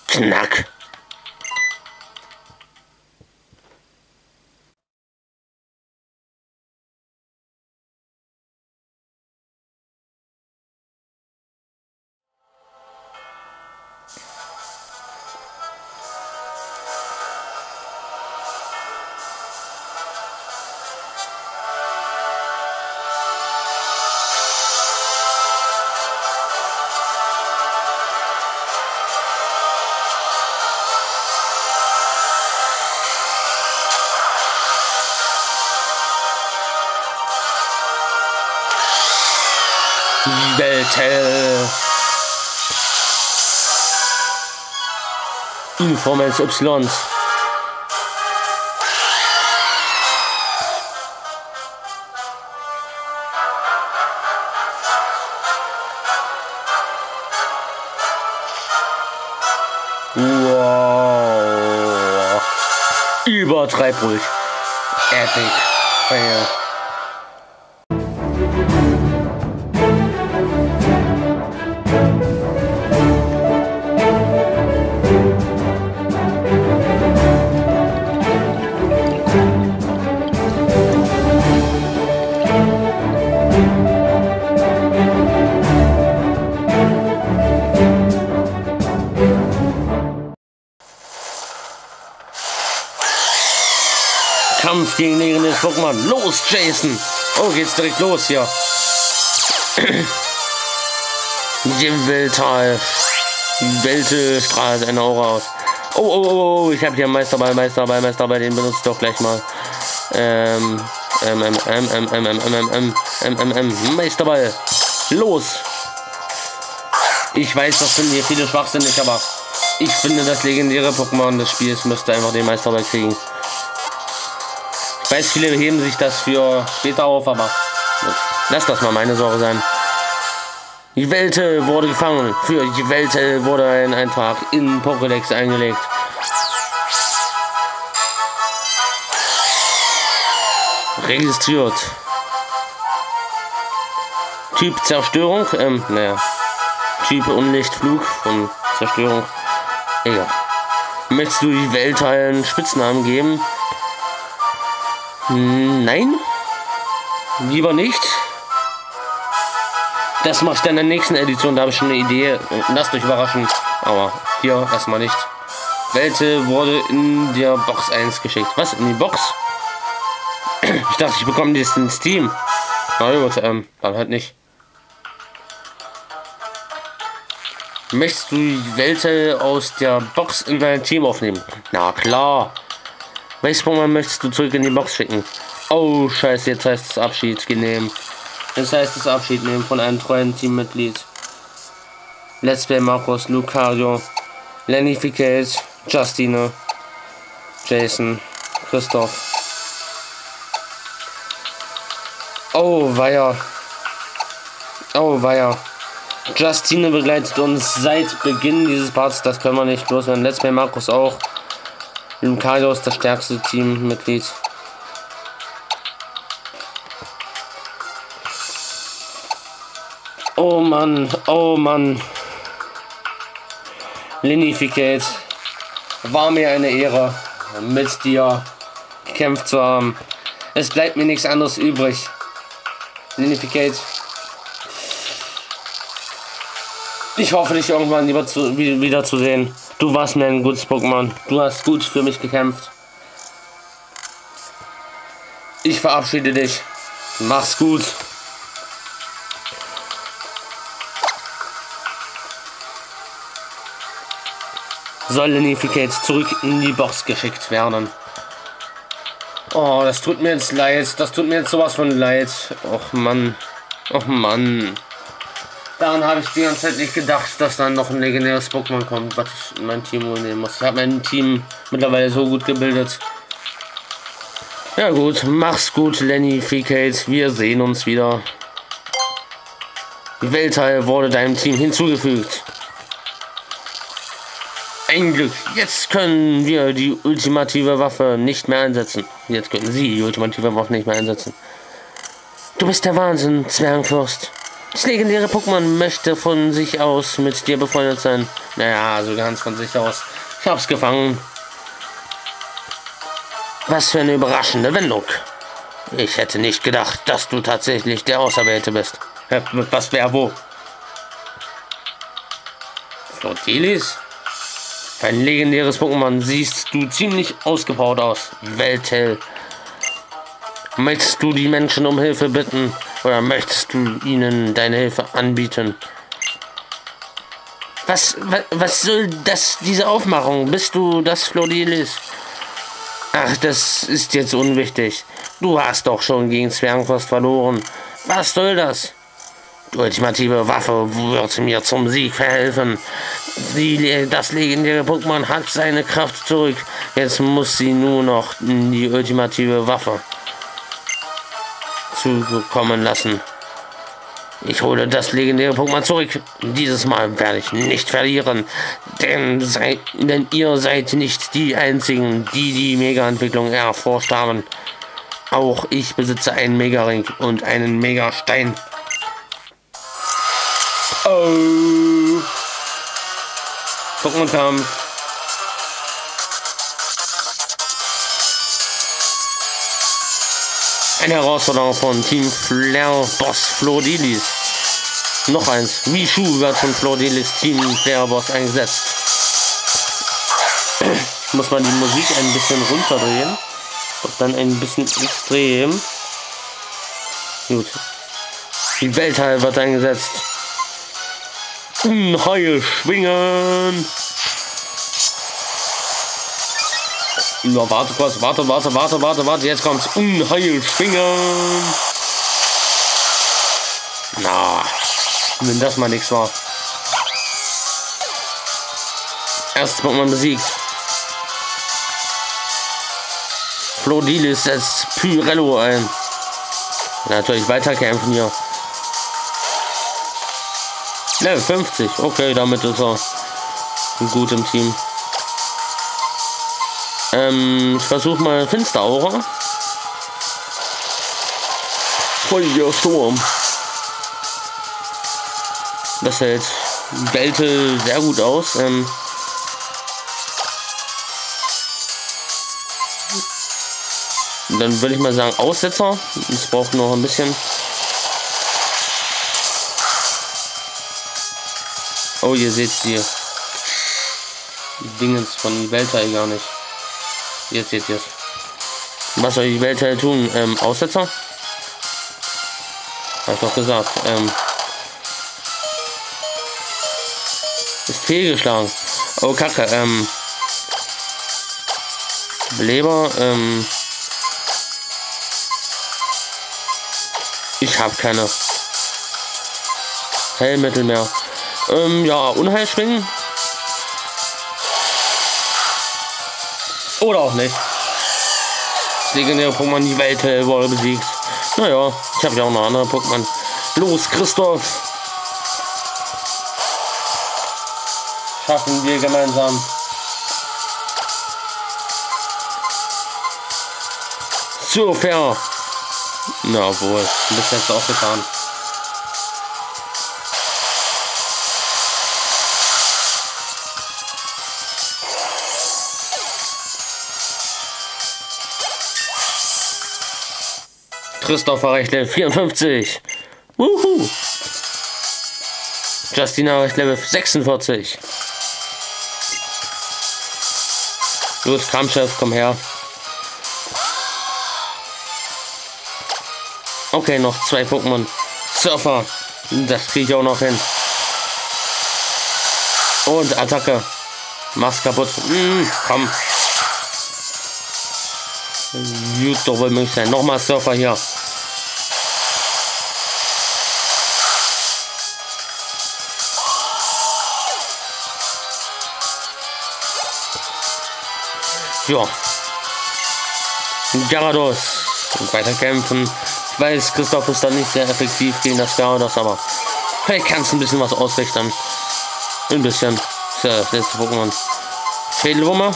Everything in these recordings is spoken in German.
Knack. Welthell. Uniform eines Ys. Wow. Übertreib ruhig. Epic Fail. Kampf gegen legendäres Pokémon. Los, Jason! Oh, geht's direkt los hier. Die Welte strahlt eine Aura aus. Oh, ich habe hier Meisterball, den benutze ich doch gleich mal. Meisterball. Los! Ich weiß, das sind hier viele schwachsinnig, aber ich finde, das legendäre Pokémon des Spiels müsste einfach den Meisterball kriegen. Ich weiß, viele heben sich das für später auf, aber lass das mal meine Sorge sein. Die Welte wurde gefangen. Für die Welte wurde ein Eintrag in Pokédex eingelegt. Registriert. Typ Zerstörung. Typ Unlichtflug von Zerstörung. Egal. Möchtest du die Welt einen Spitznamen geben? Nein, lieber nicht. Das mache ich dann in der nächsten Edition, da habe ich schon eine Idee. Lasst euch überraschen, aber hier erstmal nicht. Welte wurde in der Box 1 geschickt. Was? In die Box? Ich dachte, ich bekomme das in Steam. Na gut, dann halt nicht. Möchtest du die Welte aus der Box in dein Team aufnehmen? Na klar. Welches Pokémon möchtest du zurück in die Box schicken? Oh, scheiße, jetzt heißt es Abschied nehmen. Jetzt heißt es Abschied nehmen von einem treuen Teammitglied. Let's Play Markus, Lucario, Lenificate, Justine, Jason, Christoph. Oh, weia. Oh, weia. Justine begleitet uns seit Beginn dieses Parts, das können wir nicht loswerden. Let's Play Markus auch. Lucario ist das stärkste Teammitglied. Oh Mann. Lenificate. War mir eine Ehre, mit dir gekämpft zu haben. Es bleibt mir nichts anderes übrig. Lenificate. Ich hoffe, dich irgendwann wieder zu sehen. Du warst mir ein gutes Pokémon. Du hast gut für mich gekämpft. Ich verabschiede dich. Mach's gut. Soll Lenificate zurück in die Box geschickt werden. Oh, das tut mir jetzt leid. Das tut mir jetzt sowas von leid. Och Mann. Daran habe ich die ganze Zeit nicht gedacht, dass dann noch ein legendäres Pokémon kommt, was ich in mein Team nehmen muss. Ich habe mein Team mittlerweile so gut gebildet. Ja gut, mach's gut, Lenificate. Wir sehen uns wieder. Die Weltteil wurde deinem Team hinzugefügt. Ein Glück. Jetzt können wir die ultimative Waffe nicht mehr einsetzen. Jetzt können sie die ultimative Waffe nicht mehr einsetzen. Du bist der Wahnsinn, Zwergenfürst. Das legendäre Pokémon möchte von sich aus mit dir befreundet sein. Naja, so ganz von sich aus. Ich hab's gefangen. Was für eine überraschende Wendung. Ich hätte nicht gedacht, dass du tatsächlich der Auserwählte bist. Was wäre wo? Flotilis? Für ein legendäres Pokémon siehst du ziemlich ausgepowert aus. Welthell. Möchtest du die Menschen um Hilfe bitten? Oder möchtest du ihnen deine Hilfe anbieten? Was soll das, diese Aufmachung? Bist du das Florilis? Ach, das ist jetzt unwichtig. Du hast doch schon gegen Zwergenfrost verloren. Was soll das? Die ultimative Waffe wird mir zum Sieg verhelfen. Das legendäre Pokémon hat seine Kraft zurück. Jetzt muss sie nur noch die ultimative Waffe zukommen lassen. Ich hole das legendäre Pokémon zurück. Dieses Mal werde ich nicht verlieren, denn ihr seid nicht die einzigen, die die Mega-Entwicklung erforscht haben. Auch ich besitze einen Mega-Ring und einen Mega-Stein. Oh. Pokémon-Kampf. Eine Herausforderung von Team Flair Boss Florilis. Noch eins. Mishu wird von Florilis Team Flair Boss eingesetzt. Muss man die Musik ein bisschen runterdrehen. Doch dann ein bisschen extrem. Gut. Die Weltteil wird eingesetzt. Unheil schwingen. Ja, warte kurz, warte, jetzt kommt's. Unheil schwingen. Na, wenn das mal nichts war. Erstes Pokémon besiegt. Florilis setzt Pyrello ein. Natürlich weiterkämpfen hier. Level 50. Okay, damit ist er gut im Team. Ich versuche mal Finsteraura. Feuersturm. Das hält Welte sehr gut aus. Dann würde ich mal sagen Aussetzer. Es braucht noch ein bisschen. Oh, ihr seht die Dingens von Weltteil gar nicht. Jetzt seht ihr es. Was soll die Weltteil tun? Aussetzer? Hab ich doch gesagt. Ist fehlgeschlagen. Oh, Kacke. Beleber. Ich habe keine Heilmittel mehr. Ja, Unheil schwingen. Oder auch nicht. Das legendäre Pokémon, die Welt wurde besiegt. Naja, ich habe ja auch noch andere Pokémon. Los, Christoph. Schaffen wir gemeinsam. So fair. Na wohl, ein bisschen jetzt auch getan. Christoph erreicht Level 54. Wuhu. Justina erreicht Level 46. Gut, Kampfchef, komm her. Okay, noch 2 Pokémon. Surfer. Das kriege ich auch noch hin. Und Attacke. Mach's kaputt. Komm. Gut, doch wohl möglich sein. Nochmal Surfer hier. Ja. Gyarados. Und weiter kämpfen. Ich weiß, Christoph ist dann nicht sehr effektiv gegen das Gyarados, aber vielleicht kannst du ein bisschen was ausrichten. Ein bisschen. Das ist ja das letzte Pokémon. Schädelwurmer.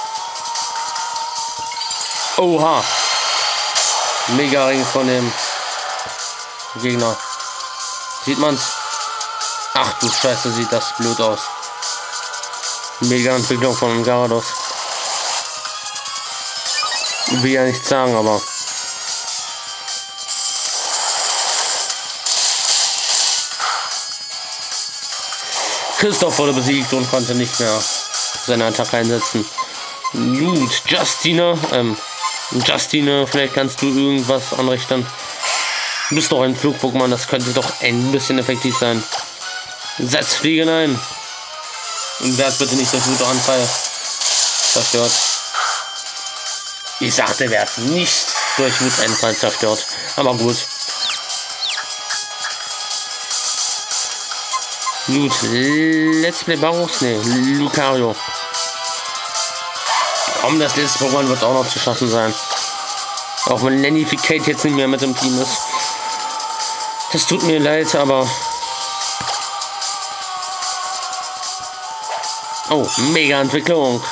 Oha. Mega Ring von dem Gegner. Sieht man's? Ach du Scheiße, sieht das blöd aus. Mega Entwicklung von Gyarados. Will ja nichts sagen, aber... Christoph wurde besiegt und konnte nicht mehr seine Attacke einsetzen. Gut, Justine, vielleicht kannst du irgendwas anrichten. Du bist doch ein Flug-Pokémon, das könnte doch ein bisschen effektiv sein. Setz Fliegen ein. Und werd bitte nicht durch Wutanfall zerstört. Ich sagte, werd nicht durch Wutanfall zerstört. Aber gut. Gut, Let's Play Barus, ne, Lucario. Komm, das letzte Pokémon wird auch noch zu schaffen sein. Auch wenn Lennificate jetzt nicht mehr mit dem Team ist. Das tut mir leid, aber... Oh, Mega-Entwicklung.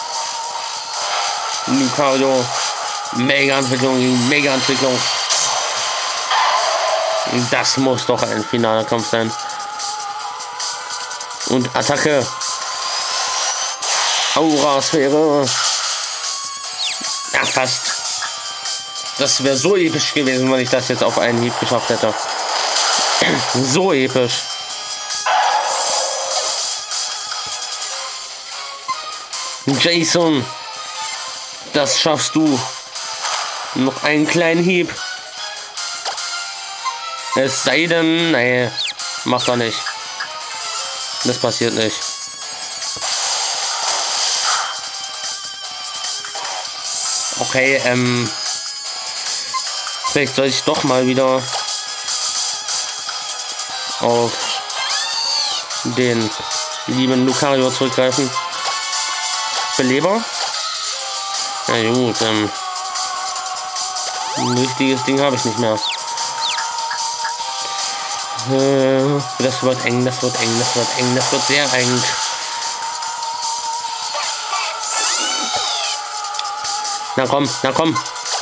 Lucario. Mega-Entwicklung, Mega-Entwicklung. Das muss doch ein finaler Kampf sein. Und Attacke. Aura-Sphäre. Ja, fast. Das wäre so episch gewesen, wenn ich das jetzt auf einen Hieb geschafft hätte. So episch. Jason. Das schaffst du. Noch einen kleinen Hieb. Es sei denn, nee, macht er nicht. Das passiert nicht. Okay, vielleicht soll ich doch mal wieder auf den lieben Lucario zurückgreifen. Beleber? Na gut, ein richtiges Ding habe ich nicht mehr. Das wird eng, das wird eng, das wird eng, das wird sehr eng. Na komm, na komm.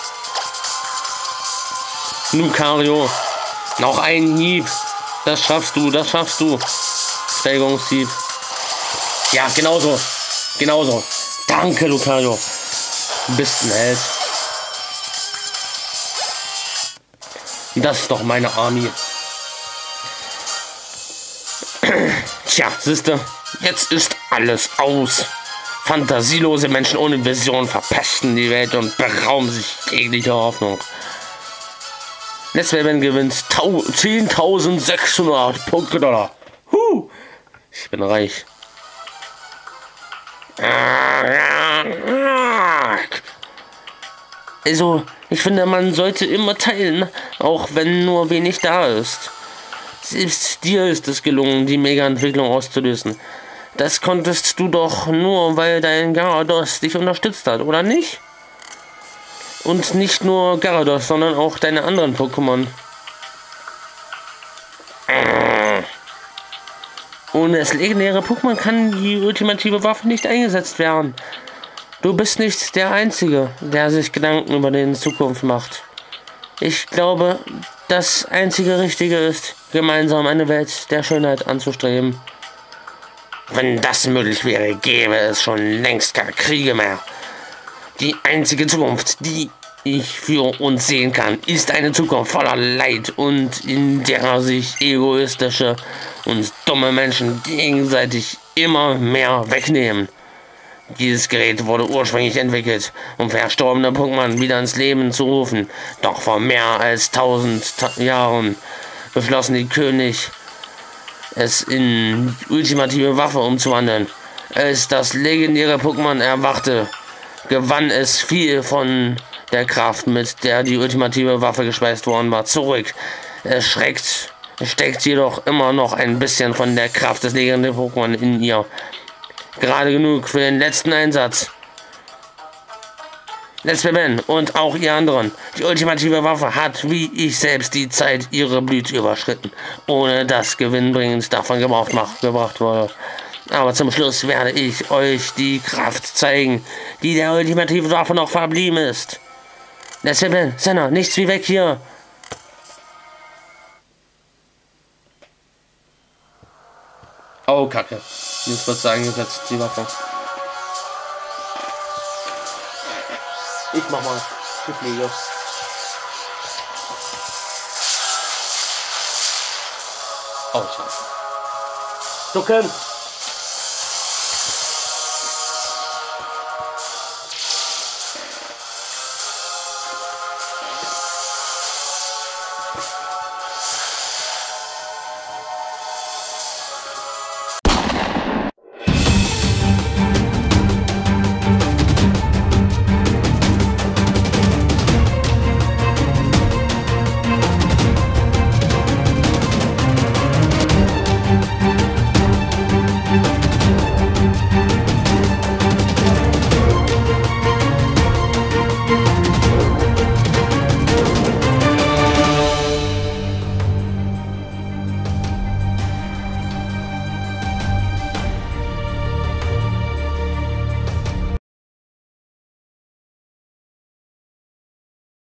Lucario. Noch ein Hieb. Das schaffst du, das schaffst du. Steigerungshieb. Ja, genauso. Genauso. Danke, Lucario. Du bist ein Held. Das ist doch meine Army. Tja, siehste, jetzt ist alles aus. Fantasielose Menschen ohne Vision verpesten die Welt und berauben sich jegliche Hoffnung. Netzwerk gewinnt 10.600 Punkte. Ich bin reich. Also, ich finde, man sollte immer teilen, auch wenn nur wenig da ist. Selbst dir ist es gelungen, die Mega-Entwicklung auszulösen. Das konntest du doch nur, weil dein Gyarados dich unterstützt hat, oder nicht? Und nicht nur Gyarados, sondern auch deine anderen Pokémon. Ohne das legendäre Pokémon kann die ultimative Waffe nicht eingesetzt werden. Du bist nicht der Einzige, der sich Gedanken über die Zukunft macht. Ich glaube, das einzige Richtige ist, gemeinsam eine Welt der Schönheit anzustreben. Wenn das möglich wäre, gäbe es schon längst keine Kriege mehr. Die einzige Zukunft, die ich für uns sehen kann, ist eine Zukunft voller Leid und in der sich egoistische und dumme Menschen gegenseitig immer mehr wegnehmen. Dieses Gerät wurde ursprünglich entwickelt, um verstorbene Pokémon wieder ins Leben zu rufen. Doch vor mehr als 1000 Jahren beschlossen die König, es in ultimative Waffe umzuwandeln. Als das legendäre Pokémon erwachte, gewann es viel von der Kraft, mit der die ultimative Waffe gespeist worden war, zurück. Es steckt jedoch immer noch ein bisschen von der Kraft des legendären Pokémon in ihr. Gerade genug für den letzten Einsatz. Letzter Ben und auch ihr anderen. Die ultimative Waffe hat, wie ich selbst, die Zeit ihrer Blüte überschritten, ohne dass gewinnbringend davon gebracht wurde. Aber zum Schluss werde ich euch die Kraft zeigen, die der ultimativen Waffe noch verblieben ist. Letzter Ben, Senna, nichts wie weg hier. Oh, Kacke. Jetzt wird sie eingesetzt, die Waffe. Ich mach mal die Fliege. Oh, scheiße. Ducken!